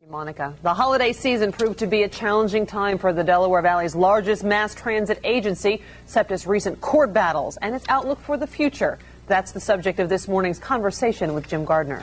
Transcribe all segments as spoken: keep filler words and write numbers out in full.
Monica, the holiday season proved to be a challenging time for the Delaware Valley's largest mass transit agency, SEPTA's recent court battles and its outlook for the future. That's the subject of this morning's conversation with Jim Gardner.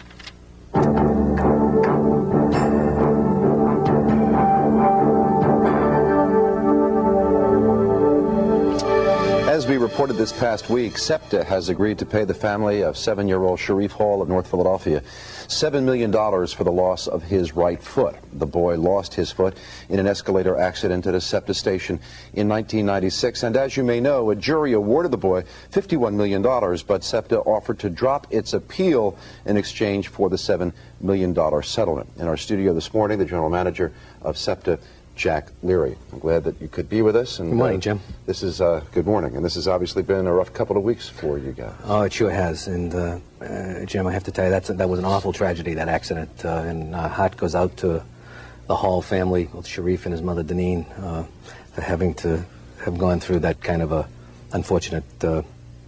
As we reported this past week, SEPTA has agreed to pay the family of seven-year-old Sharif Hall of North Philadelphia seven million dollars for the loss of his right foot. The boy lost his foot in an escalator accident at a SEPTA station in nineteen ninety-six, and as you may know, a jury awarded the boy fifty-one million dollars, but SEPTA offered to drop its appeal in exchange for the seven million dollars settlement. In our studio this morning, the general manager of SEPTA, Jack Leary. I'm glad that you could be with us. And, good morning, uh, Jim. This is uh, good morning, and this has obviously been a rough couple of weeks for you guys. Oh, it sure has. And uh, uh, Jim, I have to tell you, that's that was an awful tragedy, that accident. Uh, and our heart goes out to the Hall family, with Sharif and his mother, Deneen, uh, for having to have gone through that kind of a unfortunate uh,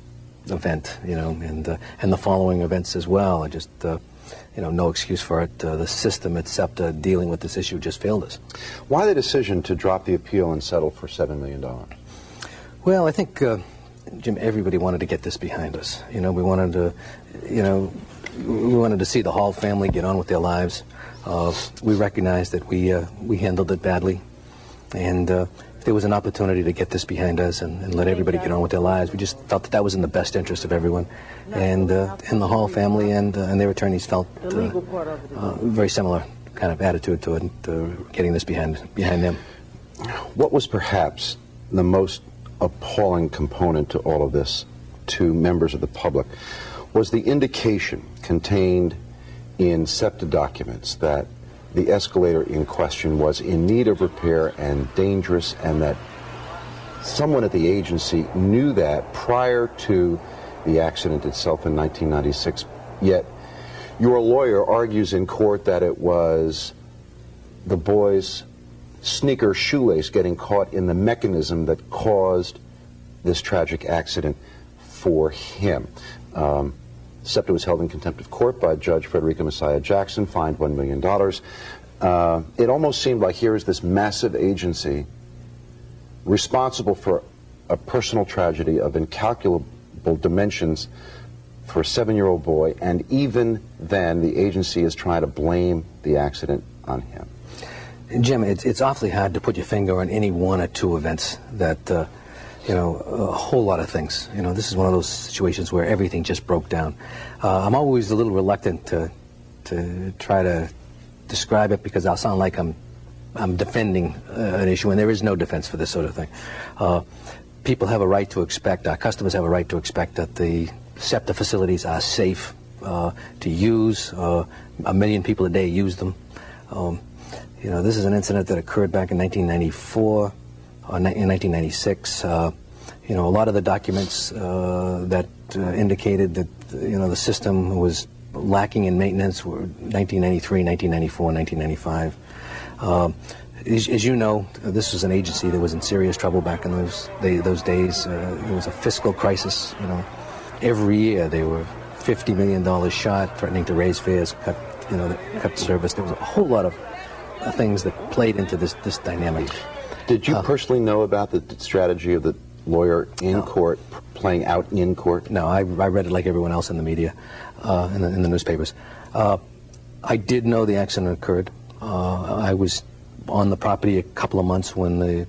event, you know, and uh, and the following events as well. I just. Uh, You know, no excuse for it. Uh, the system at SEPTA dealing with this issue just failed us. Why the decision to drop the appeal and settle for seven million dollars? Well, I think, uh, Jim, everybody wanted to get this behind us. You know, we wanted to, you know, we wanted to see the Hall family get on with their lives. Uh, we recognized that we, uh, we handled it badly. And uh, if there was an opportunity to get this behind us and, and let everybody get on with their lives, we just felt that that was in the best interest of everyone. And, uh, and the Hall family and, uh, and their attorneys felt uh, uh, very similar kind of attitude to it, to getting this behind, behind them. What was perhaps the most appalling component to all of this to members of the public was the indication contained in SEPTA documents that the escalator in question was in need of repair and dangerous, and that someone at the agency knew that prior to the accident itself in nineteen ninety-six. Yet your lawyer argues in court that it was the boy's sneaker shoelace getting caught in the mechanism that caused this tragic accident for him. Um, SEPTA was held in contempt of court by Judge Frederica Messiah Jackson, fined one million dollars. Uh, it almost seemed like here is this massive agency responsible for a personal tragedy of incalculable dimensions for a seven-year-old boy, and even then the agency is trying to blame the accident on him. Jim, it's, it's awfully hard to put your finger on any one or two events that, uh, you know, a whole lot of things. You know, this is one of those situations where everything just broke down. Uh, I'm always a little reluctant to, to try to describe it because I'll sound like I'm, I'm defending uh, an issue, and there is no defense for this sort of thing. Uh, people have a right to expect, our customers have a right to expect that the SEPTA facilities are safe uh, to use. Uh, a million people a day use them. Um, you know, this is an incident that occurred back in nineteen ninety-four. Uh, in nineteen ninety-six, uh, you know, a lot of the documents uh, that uh, indicated that, you know, the system was lacking in maintenance were nineteen ninety-three, nineteen ninety-four, nineteen ninety-five. Uh, as, as you know, this was an agency that was in serious trouble back in those they, those days. Uh, it was a fiscal crisis. You know, every year they were fifty million dollars short, threatening to raise fares, cut, you know, cut service. There was a whole lot of uh, things that played into this this dynamic. Did you uh, personally know about the strategy of the lawyer in no. court, playing out in court? No, I, I read it like everyone else in the media, uh, in, the, in the newspapers. Uh, I did know the accident occurred. Uh, I was on the property a couple of months when the,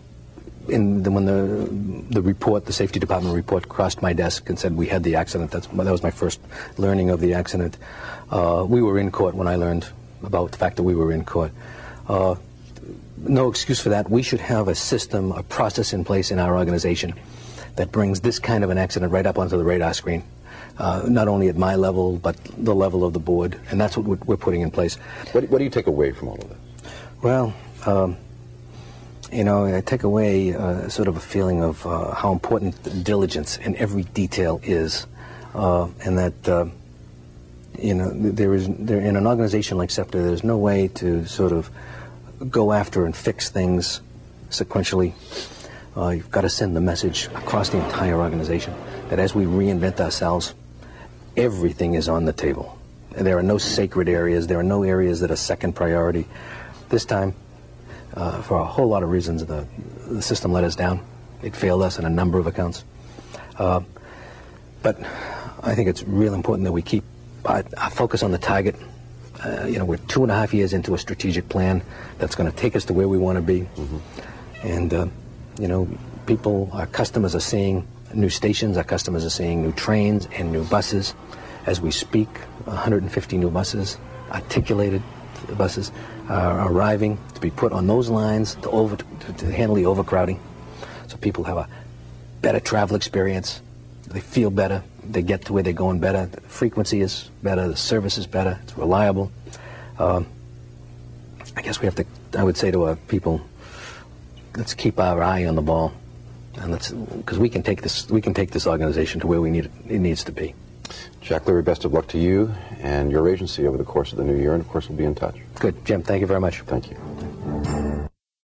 in the when the the report, the safety department report, crossed my desk and said we had the accident. That's that was my first learning of the accident. Uh, we were in court when I learned about the fact that we were in court. Uh, No excuse for that. We should have a system, a process in place in our organization that brings this kind of an accident right up onto the radar screen, uh, not only at my level, but the level of the board, and that's what we're putting in place. What, what do you take away from all of this? Well, um, you know, I take away uh, sort of a feeling of uh, how important diligence in every detail is, uh, and that, uh, you know, there is, there, in an organization like SEPTA, there's no way to sort of go after and fix things sequentially. Uh, you've got to send the message across the entire organization that as we reinvent ourselves, everything is on the table. There are no sacred areas. There are no areas that are second priority. This time, uh, for a whole lot of reasons, the, the system let us down. It failed us in a number of accounts. Uh, but I think it's real important that we keep our, our focus on the target. Uh, you know, we're two and a half years into a strategic plan that's going to take us to where we want to be. Mm-hmm. And, uh, you know, people, our customers are seeing new stations, our customers are seeing new trains and new buses. As we speak, one hundred fifty new buses, articulated buses, are arriving to be put on those lines to, over, to, to handle the overcrowding. So people have a better travel experience, they feel better, they get to where they're going better, the frequency is better, the service is better, it's reliable. Um, I guess we have to, I would say to our people, let's keep our eye on the ball, and let's, because we can take this, we can take this organization to where we need it, it needs to be. Jack Leary, best of luck to you and your agency over the course of the new year, and of course we'll be in touch. Good, Jim, thank you very much. Thank you.